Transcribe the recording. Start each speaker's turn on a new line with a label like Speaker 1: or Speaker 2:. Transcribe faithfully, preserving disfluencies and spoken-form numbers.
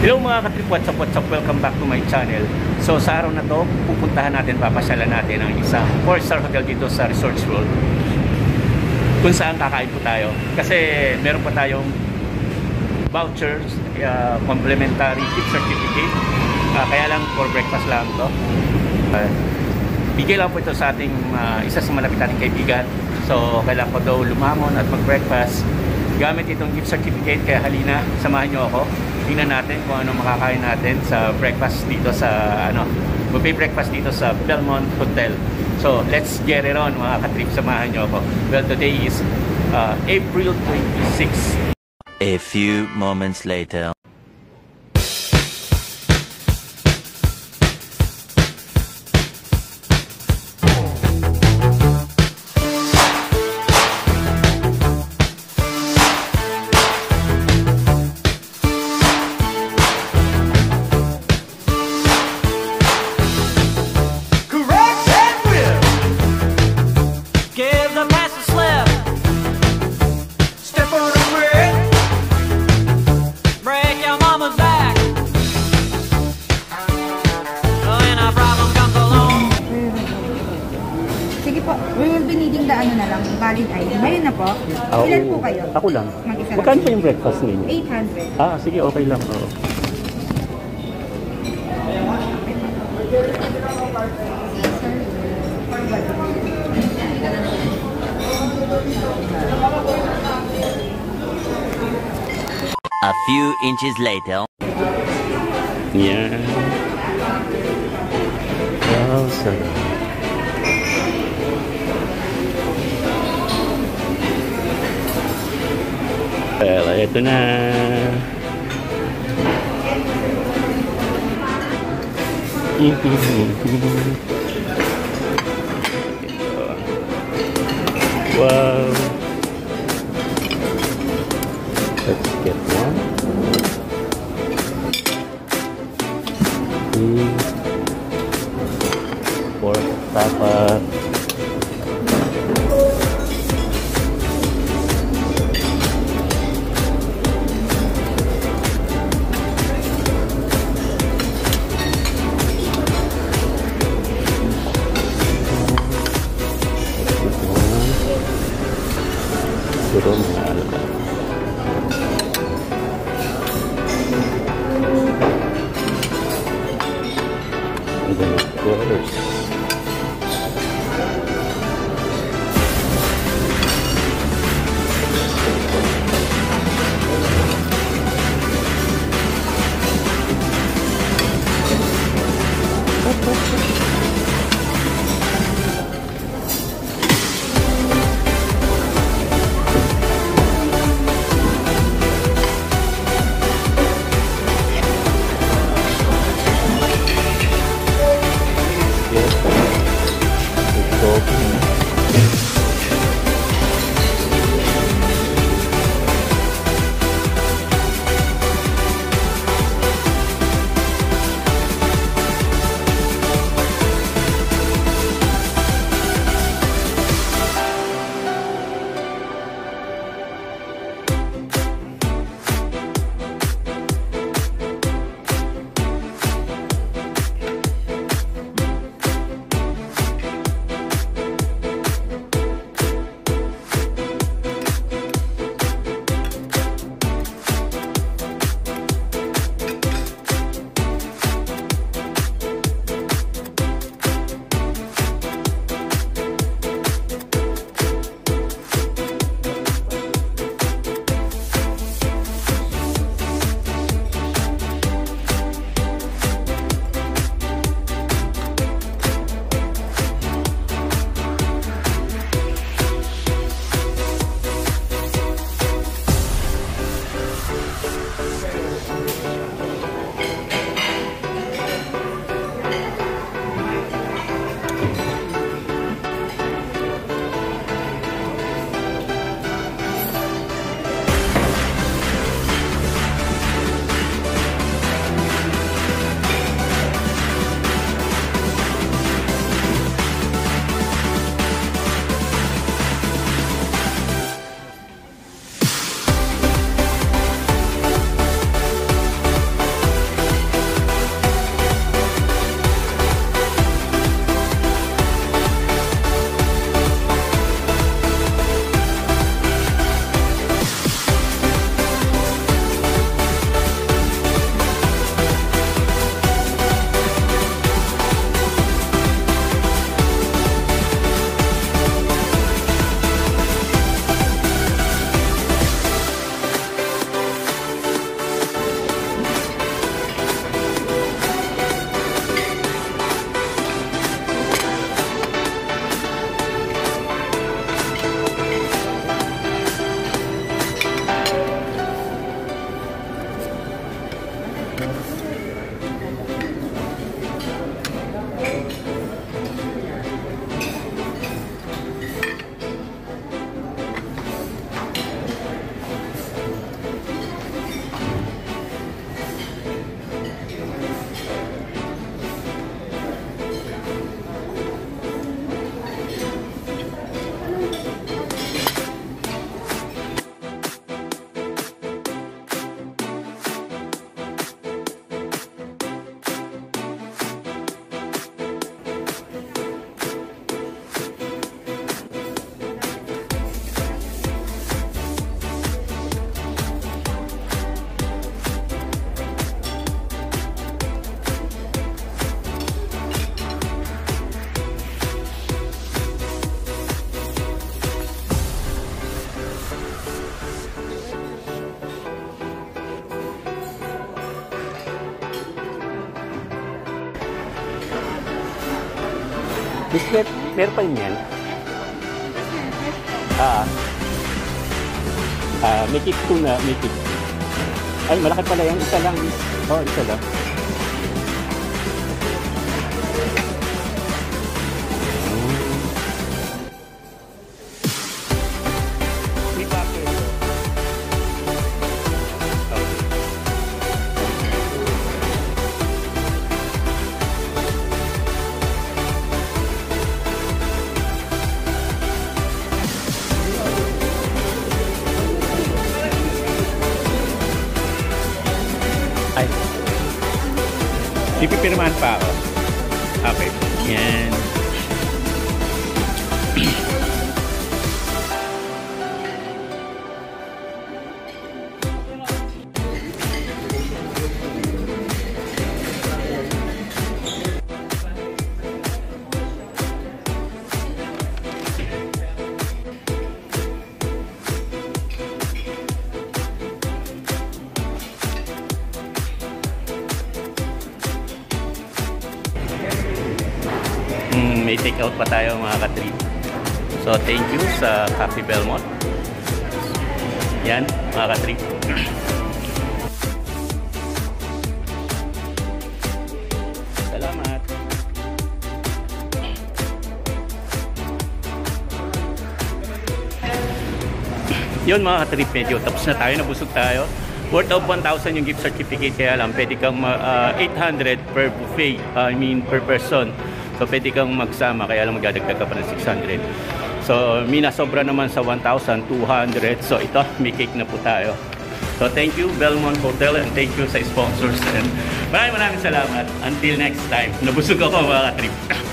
Speaker 1: Hello mga katrip, what's up, what's up, welcome back to my channel. So sa araw na to, pupuntahan natin, papasyalan natin ang isang four star hotel dito sa Resorts World, kung saan kakain po tayo. Kasi meron pa tayong vouchers, uh, complimentary gift certificate, uh, kaya lang for breakfast lang to. uh, Bigay lang po ito sa ating uh, isa sa malapit nating kaibigan. So kailangan ko daw lumangon at mag breakfast gamit itong gift certificate, kaya halina, samahan nyo ako. Tingnan natin kung ano makakain natin sa breakfast dito sa ano, buffet breakfast dito sa Belmont Hotel. So let's get it on mga katrip, samahan nyo ako. Well, today is uh, April twenty-sixth.
Speaker 2: A few moments later.
Speaker 3: We will be needing the ano na lang, valid I D. Ngayon na po.
Speaker 1: Oh,
Speaker 3: ilan po kayo?
Speaker 1: Ako lang.
Speaker 3: Mag-isa
Speaker 1: Magkano
Speaker 3: lang.
Speaker 1: po yung breakfast ninyo?
Speaker 3: eight hundred.
Speaker 1: Ah, sige, okay lang. Oo.
Speaker 2: A few inches later.
Speaker 1: Yeah. Wow, sarap. Well, ito na. Wow. Let's get one. Three. Four. Tapa. Siguro mahal ba? And then of course, Biscuit, meron pa rin yan. Ah, ah, may cake tuna, may cake. Ay, malaki pala yan. Isa lang. Oh, isa lang. May voucher ito. Ay. Pipipirmahan pa ako. Okay. Yan. Mm, may take out pa tayo mga ka-trip. So thank you sa Cafe Belmont. Yan mga ka-trip. Salamat. Yun mga ka-trip, medyo tapos na tayo, nabusog tayo. Worth of one thousand yung gift certificate, kaya lang pwede kang uh, eight hundred per buffet, uh, I mean per person. So pwede kang magsama, kaya lang magdadagdag ka pa ng six hundred. So mina sobra naman sa one thousand two hundred. So ito, may cake na po tayo. So thank you Belmont Hotel and thank you sa sponsors. And maraming maraming salamat. Until next time. Nabusog ako mga ka-trip.